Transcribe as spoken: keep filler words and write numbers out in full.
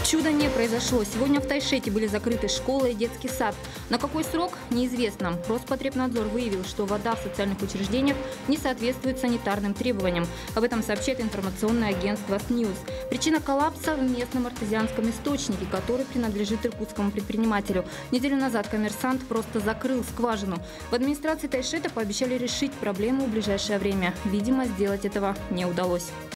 Чудо не произошло. Сегодня в Тайшете были закрыты школы и детский сад. На какой срок – неизвестно. Роспотребнадзор выявил, что вода в социальных учреждениях не соответствует санитарным требованиям. Об этом сообщает информационное агентство СНИУС. Причина коллапса в местном артезианском источнике, который принадлежит иркутскому предпринимателю. Неделю назад коммерсант просто закрыл скважину. В администрации Тайшета пообещали решить проблему в ближайшее время. Видимо, сделать этого не удалось.